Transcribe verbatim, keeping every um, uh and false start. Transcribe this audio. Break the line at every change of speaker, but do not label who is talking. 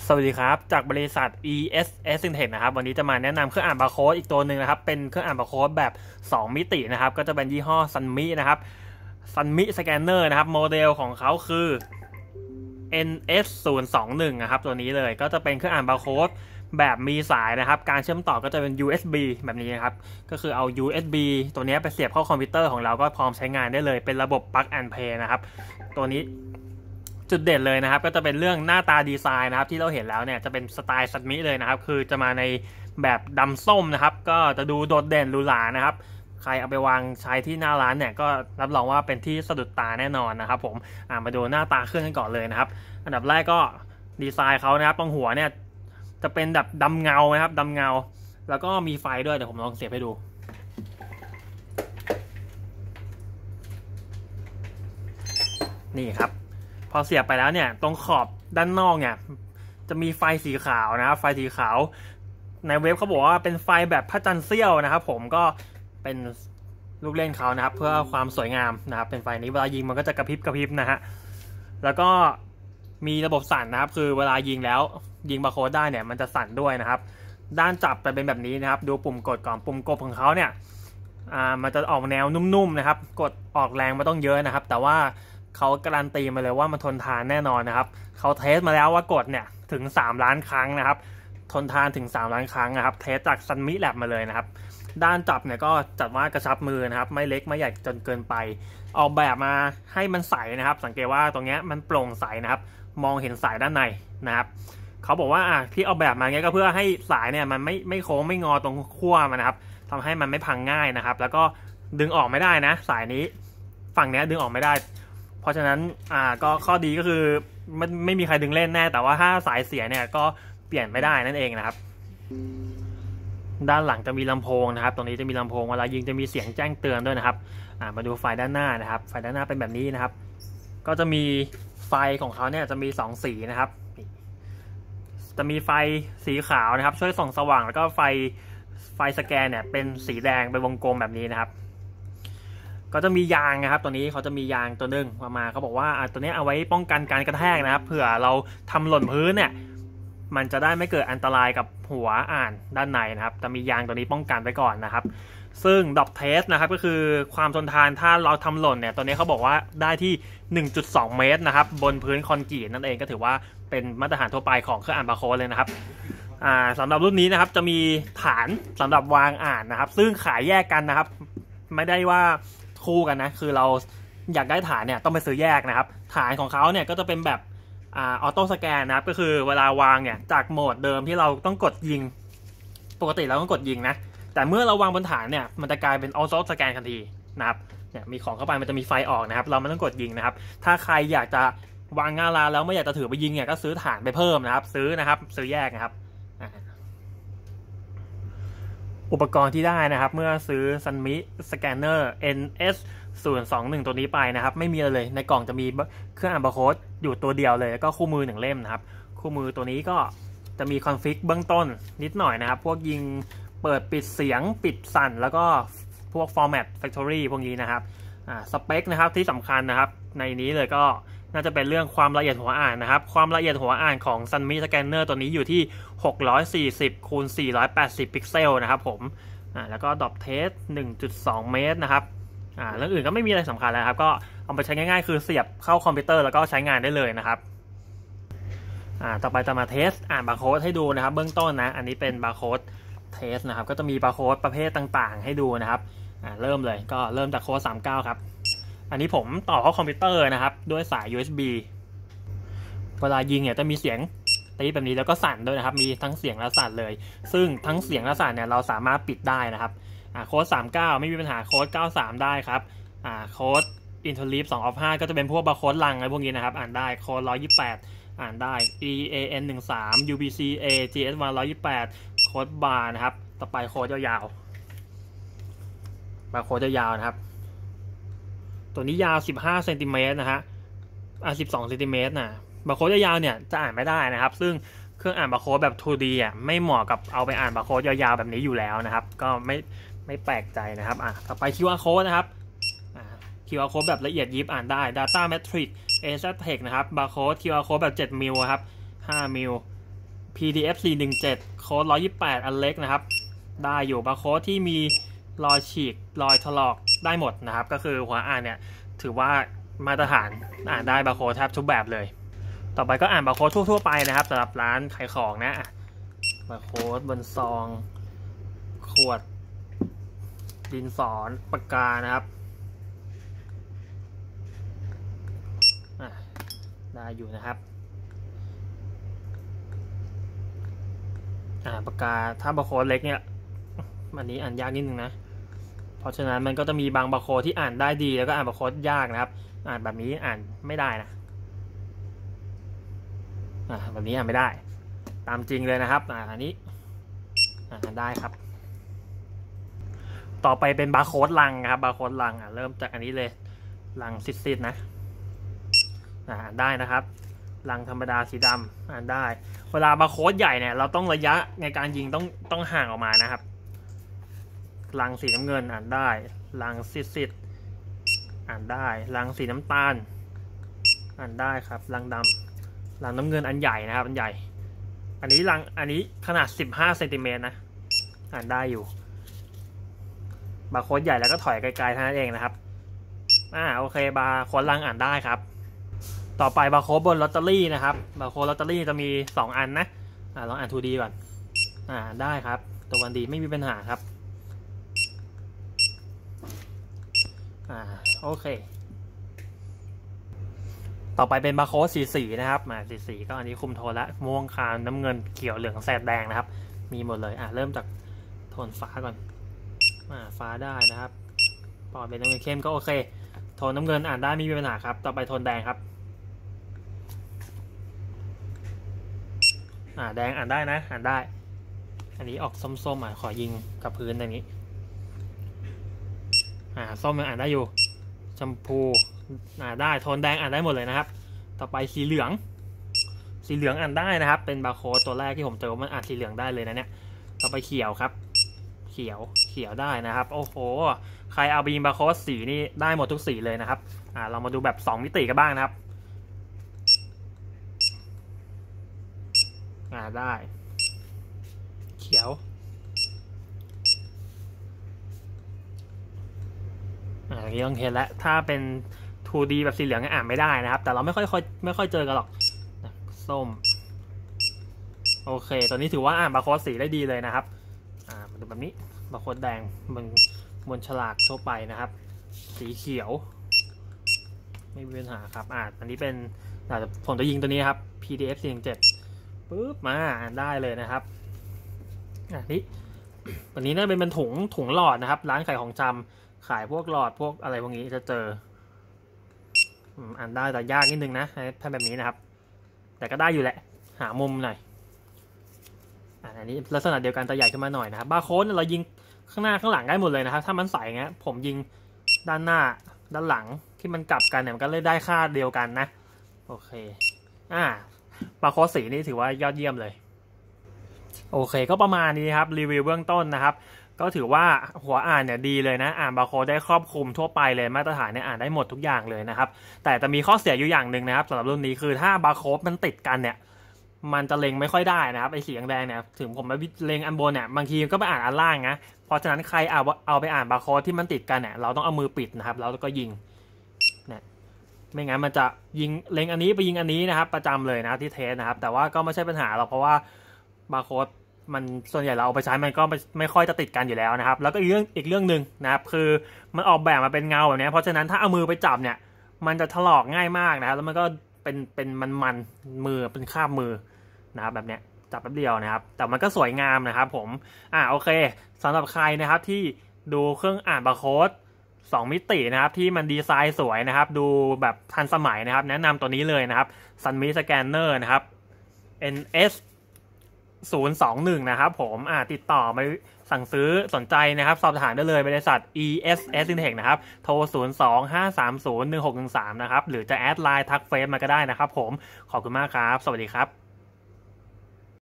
สวัสดีครับจากบริษัท อี เอส เอส Syntech นะครับวันนี้จะมาแนะนำเครื่องอ่านบาร์โค้ดอีกตัวหนึ่งนะครับเป็นเครื่องอ่านบาร์โค้ดแบบสองมิตินะครับก็จะเป็นยี่ห้อ Sunmi นะครับ Sunmi Scanner นะครับโมเดลของเขาคือ เอ็น เอส ศูนย์ สอง หนึ่ง นะครับตัวนี้เลยก็จะเป็นเครื่องอ่านบาร์โค้ดแบบมีสายนะครับการเชื่อมต่อก็จะเป็น ยู เอส บี แบบนี้นะครับก็คือเอา ยู เอส บี ตัวนี้ไปเสียบเข้าคอมพิวเตอร์ของเราก็พร้อมใช้งานได้เลยเป็นระบบ Plug and Play นะครับตัวนี้จุดเด่นเลยนะครับก็จะเป็นเรื่องหน้าตาดีไซน์นะครับที่เราเห็นแล้วเนี่ยจะเป็นสไตล์ซันมิเลยนะครับคือจะมาในแบบดำส้มนะครับก็จะดูโดดเด่นหรูหรานะครับใครเอาไปวางใช้ที่หน้าร้านเนี่ยก็รับรองว่าเป็นที่สะดุดตาแน่นอนนะครับผมมาดูหน้าตาเครื่องกันก่อนเลยนะครับอันดับแรกก็ดีไซน์เขานะครับตรงหัวเนี่ยจะเป็นแบบดำเงานะครับดำเงาแล้วก็มีไฟด้วยเดี๋ยวผมลองเสียบให้ดูนี่ครับพอเสียบไปแล้วเนี่ยตรงขอบด้านนอกเนี่ยจะมีไฟสีขาวนะครับไฟสีขาวในเว็บเขาบอกว่าเป็นไฟแบบพระจันทร์เสี้ยวนะครับผมก็เป็นลูกเล่นเขานะครับเพื่อความสวยงามนะครับเป็นไฟนี้เวลายิงมันก็จะกระพริบกระพริบนะฮะแล้วก็มีระบบสั่นนะครับคือเวลายิงแล้วยิงบาร์โค้ดได้เนี่ยมันจะสั่นด้วยนะครับด้านจับจะเป็นแบบนี้นะครับดูปุ่มกดก่อนปุ่มกดของเขาเนี่ยอ่ามันจะออกแนวนุ่มๆนะครับกดออกแรงไม่ต้องเยอะนะครับแต่ว่าเขาการันตีมาเลยว่ามันทนทานแน่นอนนะครับเขาเทสมาแล้วว่ากดเนี่ยถึงสามล้านครั้งนะครับทนทานถึงสามล้านครั้งนะครับเทสจาก Sunmi Lab มาเลยนะครับด้านจับเนี่ยก็จัดว่ากระชับมือนะครับไม่เล็กไม่ใหญ่จนเกินไปออกแบบมาให้มันใสนะครับสังเกตว่าตรงนี้มันโปร่งใสนะครับมองเห็นสายด้านในนะครับเขาบอกว่าที่ออกแบบมาเงี้ยก็เพื่อให้สายเนี่ยมันไม่ไม่โค้งไม่งอตรงขั้วมันนะครับทำให้มันไม่พังง่ายนะครับแล้วก็ดึงออกไม่ได้นะสายนี้ฝั่งนี้ดึงออกไม่ได้เพราะฉะนั้นอ่าก็ข้อดีก็คือไม่ไม่มีใครดึงเล่นแน่แต่ว่าถ้าสายเสียเนี่ยก็เปลี่ยนไม่ได้นั่นเองนะครับด้านหลังจะมีลำโพงนะครับตรงนี้จะมีลำโพงเวลายิงจะมีเสียงแจ้งเตือนด้วยนะครับอ่ามาดูไฟด้านหน้านะครับไฟด้านหน้าเป็นแบบนี้นะครับก็จะมีไฟของเขาเนี่ยจะมีสองสีนะครับจะมีไฟสีขาวนะครับช่วยส่องสว่างแล้วก็ไฟไฟสแกนเนี่ยเป็นสีแดงเป็นวงกลมแบบนี้นะครับก็จะมียางนะครับตัวนี้เขาจะมียางตัวนึงมาเขาบอกว่าตัวนี้เอาไว้ป้องกันการกระแทกนะครับเผื่อเราทำหล่นพื้นเนี่ยมันจะได้ไม่เกิดอันตรายกับหัวอ่านด้านในนะครับจะมียางตัวนี้ป้องกันไว้ก่อนนะครับซึ่งดอกเทสนะครับก็คือความทนทานถ้าเราทำหล่นเนี่ยตัวนี้เขาบอกว่าได้ที่ หนึ่งจุดสอง เมตรนะครับบนพื้นคอนกรีตนั่นเองก็ถือว่าเป็นมาตรฐานทั่วไปของเครื่องอ่านบาร์โค้ดเลยนะครับอ่าสำหรับรุ่นนี้นะครับจะมีฐานสำหรับวางอ่านนะครับซึ่งขายแยกกันนะครับไม่ได้ว่าคู่กันนะคือเราอยากได้ฐานเนี่ยต้องไปซื้อแยกนะครับฐานของเขาเนี่ยก็จะเป็นแบบอ่าออโต้สแกนนะครับก็คือเวลาวางเนี่ยจากโหมดเดิมที่เราต้องกดยิงปกติเราต้องกดยิงนะแต่เมื่อเราวางบนฐานเนี่ยมันจะกลายเป็นออโต้สแกนทันทีนะครับเนี่ยมีของเข้าไปมันจะมีไฟออกนะครับเราไม่ต้องกดยิงนะครับถ้าใครอยากจะวางงาลาแล้วไม่อยากจะถือไปยิงเนี่ยก็ซื้อฐานไปเพิ่มนะครับซื้อนะครับซื้อแยกนะครับอุปกรณ์ที่ได้นะครับเมื่อซื้อ Sunmi Scanner เอ็น เอส ศูนย์ สอง หนึ่ง ตัวนี้ไปนะครับไม่มีอะไรเลยในกล่องจะมีเครื่องอ่านบาร์โค้ดอยู่ตัวเดียวเลยแล้วก็คู่มือหนึ่งเล่มนะครับคู่มือตัวนี้ก็จะมีคอนฟิกเบื้องต้นนิดหน่อยนะครับพวกยิงเปิดปิดเสียงปิดสั่นแล้วก็พวก Format Factory พวกนี้นะครับอ่าสเปคนะครับที่สำคัญนะครับในนี้เลยก็น่าจะเป็นเรื่องความละเอียดหัวอ่านนะครับความละเอียดหัวอ่านของ Sunmi Scanner ตัวนี้อยู่ที่หกร้อยสี่สิบคูณสี่ร้อยแปดสิบพิกเซลนะครับผมอ่าแล้วก็ดอปเทส หนึ่งจุดสอง เมตรนะครับอ่าเรื่องอื่นก็ไม่มีอะไรสำคัญแล้วครับก็เอาไปใช้ง่ายๆคือเสียบเข้าคอมพิวเตอร์แล้วก็ใช้งานได้เลยนะครับอ่าต่อไปจะมาเทสอ่านบาร์โค้ดให้ดูนะครับเบื้องต้นนะอันนี้เป็นบาร์โค้ดเทสนะครับก็จะมีบาร์โค้ดประเภทต่างๆให้ดูนะครับอ่าเริ่มเลยก็เริ่มจากโค้ดสามสิบเก้าครับอันนี้ผมต่อเข้าคอมพิวเตอร์นะครับด้วยสาย ยู เอส บี เวลายิงเนี่ยจะมีเสียงตีแบบนี้แล้วก็สั่นด้วยนะครับมีทั้งเสียงและสั่นเลยซึ่งทั้งเสียงและสั่นเนี่ยเราสามารถปิดได้นะครับอ่าโค้ดสามสิบเก้าไม่มีปัญหาโค้ดเก้าสิบสามได้ครับอ่าโค้ด Interleaf สอง ออฟ ห้าก็จะเป็นพวกบาร์โค้ดลังอะไรพวกนี้นะครับอ่านได้โค้ดหนึ่งร้อยยี่สิบแปดอ่านได้ อี เอ เอ็น หนึ่งสิบสาม ยู บี ซี เอ จี เอส วัน หนึ่งร้อยยี่สิบแปดโค้ดบาร์นะครับต่อไปโค้ดยาวๆบาร์โค้ดยาวๆนะครับตัวนี้ยาวสิบห้าเซนติเมตรนะฮะอ่าสิบสองเซนติเมตรนะบาร์โค้ดยาวๆเนี่ยจะอ่านไม่ได้นะครับซึ่งเครื่องอ่านบาร์โค้ดแบบ ทู ดี อ่ะไม่เหมาะกับเอาไปอ่านบาร์โค้ดยาวๆแบบนี้อยู่แล้วนะครับก็ไม่ไม่แปลกใจนะครับอ่ะต่อไป คิว อาร์ Code นะครับอ่า คิว อาร์ Code แบบละเอียดยิบอ่านได้ Data Matrix เอ แซด ที อี ซี นะครับบาร์โค้ด คิว อาร์ Code แบบเจ็ดมิลครับห้ามิลพี ดี เอฟ สี่หนึ่งเจ็ด โค้ดหนึ่งร้อยยี่สิบแปดอันเล็กนะครับได้อยู่บาร์โค้ดที่มีรอยฉีกรอยถลอกได้หมดนะครับก็คือหัวอ่านเนี่ยถือว่ามาตรฐานอ่านได้บาร์โค้ดแทบทุกแบบเลยต่อไปก็อ่านบาร์โค้ดทั่วๆไปนะครับสำหรับร้านขายของนะบาร์โค้ดบนซองขวดดินสอปากกานะครับได้อยู่นะครับอ่าปากกาถ้าบาร์โค้ดเล็กเนี่ยอันนี้อ่านยากนิดนึงนะเพราะฉะนั้นมันก็จะมีบางบาร์โค้ดที่อ่านได้ดีแล้วก็อ่านบาร์โค้ดยากนะครับอ่านแบบนี้อ่านไม่ได้นะอ่าแบบนี้อ่านไม่ได้ตามจริงเลยนะครับอ่าอันนี้อ่านได้ครับต่อไปเป็นบาร์โค้ดลังครับบาร์โค้ดลังอ่าเริ่มจากอันนี้เลยลังซิดๆนะอ่านได้นะครับลังธรรมดาสีดำอ่านได้เวลาบาร์โค้ดใหญ่เนี่ยเราต้องระยะในการยิงต้องต้องห่างออกมานะครับลังสีน้ำเงินอ่านได้ลังซิดๆอ่านได้ลังสีน้ำตาลอ่านได้ครับลังดำลังน้ำเงินอันใหญ่นะครับอันใหญ่อันนี้ลังอันนี้ขนาดสิบห้าเซนติเมตรนะอ่านได้อยู่บาร์โค้ดใหญ่แล้วก็ถอยไกลๆเท่านั้นเองนะครับอ่าโอเคบาร์โค้ดลังอ่านได้ครับต่อไปบาร์โค้ดบนลอตเตอรี่นะครับบาร์โค้ดลอตเตอรี่จะมีสองอันนะอ่าลองอ่าน ทู ดี ก่อนอ่าได้ครับตัววันดีไม่มีปัญหาครับอ่าโอเคต่อไปเป็นบาร์โค้ดสีสีนะครับมาสีสีก็อันนี้คุมโทนละม่วงคามน้ำเงินเขียวเหลืองแสดแดงนะครับมีหมดเลยอ่าเริ่มจากโทนฟ้าก่อนอ่าฟ้าได้นะครับพอเป็นน้ำเงินเข้มก็โอเคโทนน้ำเงินอ่านได้ไม่มีปัญหาครับต่อไปโทนแดงครับอ่าแดงอ่านได้นะอ่านได้อันนี้ออกส้มๆอ่ะขอยิงกับพื้นตรงนี้อ่าส้มยังอ่านได้อยู่ชมพูอ่าได้โทนแดงอ่านได้หมดเลยนะครับต่อไปสีเหลืองสีเหลืองอ่านได้นะครับเป็นบาร์โค้ดตัวแรกที่ผมเจอมันอ่านสีเหลืองได้เลยนะเนี่ยต่อไปเขียวครับเขียวเขียวได้นะครับโอ้โหใครเอาไปยิงบาร์โค้ดสีนี่ได้หมดทุกสีเลยนะครับอ่าเรามาดูแบบสองมิติกันบ้างนะครับอ่าได้เขียวอ่าอย่างนี้ต้องเห็นแล้วถ้าเป็น ทู ดี แบบสีเหลืองอ่านไม่ได้นะครับแต่เราไม่ค่อยค่อยไม่ค่อยเจอกันหรอกส้มโอเคตอนนี้ถือว่าอ่านบาร์โค้ดสีได้ดีเลยนะครับอ่ามาดูแบบนี้บาร์โค้ดแดงบนบนฉลากทั่วไปนะครับสีเขียวไม่มีปัญหาครับอ่าอันนี้เป็นผมจะยิงตัวนี้ครับ พี ดี เอฟ สี่หนึ่งเจ็ดปุ๊บมาอ่านได้เลยนะครับอ่านี้วันนี้น่าเป็นเป็นถุงถุงหลอดนะครับร้านขายของชำขายพวกหลอดพวกอะไรพวกนี้จะเจออ่านได้แต่ยากนิดนึงนะแผ่นแบบนี้นะครับแต่ก็ได้อยู่แหละหามุมหน่อยอันนี้ลักษณะเดียวกันแต่ใหญ่ขึ้นมาหน่อยนะครับบาร์โค้ดเรายิงข้างหน้าข้างหลังได้หมดเลยนะครับถ้ามันใส่เงี้ยผมยิงด้านหน้าด้านหลังที่มันกลับกันเนี่ยมันก็เลยได้ค่าเดียวกันนะโอเคอ่าบาร์โค้ดสีนี่ถือว่ายอดเยี่ยมเลยโอเคก็ประมาณนี้ครับรีวิวเบื้องต้นนะครับก็ถือว่าหัวอ่านเนี่ยดีเลยนะอ่านบาร์โค้ดได้ครอบคลุมทั่วไปเลยมาตรฐานเนี่ยอ่านได้หมดทุกอย่างเลยนะครับแต่จะมีข้อเสียอยู่อย่างหนึ่งนะครับสำหรับรุ่นนี้คือถ้าบาร์โค้ดมันติดกันเนี่ยมันจะเล็งไม่ค่อยได้นะครับไอ้สีแดงเนี่ยถึงผมไปเล็งอันบนเนี่ยบางทีก็ไปอ่านอันล่างนะเพราะฉะนั้นใครเอาเอาไปอ่านบาร์โค้ดที่มันติดกันเนี่ยเราต้องเอามือปิดนะครับแล้วก็ยิงเนี่ยไม่งั้นมันจะยิงเล็งอันนี้ไปยิงอันนี้นะครับประจำเลยนะที่เทสนะครับแต่ว่าก็ไม่ใช่ปัญหาหรอกเพราะว่าบาร์โค้ดมันส่วนใหญ่เราเอาไปใช้มันก็ไม่ค่อยจะติดกันอยู่แล้วนะครับแล้วก็อีกเรื่องอีกเรื่องหนึ่งนะครับคือมันออกแบบมาเป็นเงาแบบนี้เพราะฉะนั้นถ้าเอามือไปจับเนี่ยมันจะถลอกง่ายมากนะครับแล้วมันก็เป็นเป็นมันมันมือเป็นคราบมือนะครับแบบเนี้ยจับแป๊บเดียวนะครับแต่มันก็สวยงามนะครับผมอ่าโอเคสำหรับใครนะครับที่ดูเครื่องอ่านบาร์โค้ดสองมิตินะครับที่มันดีไซน์สวยนะครับดูแบบทันสมัยนะครับแนะนำตัวนี้เลยนะครับ Sunmi Scanner นะครับ เอ็น เอสศูนย์สองหนึ่งนะครับผมอ่าติดต่อมาสั่งซื้อสนใจนะครับสอบถามได้เลยบริษัท อี เอส เอส Intech นะครับโทรศูนย์ สอง ห้า สาม ศูนย์ หนึ่ง หก หนึ่ง สามนะครับหรือจะแอดไลน์ทักเฟซมาก็ได้นะครับผมขอบคุณมากครับสวัสดีครับ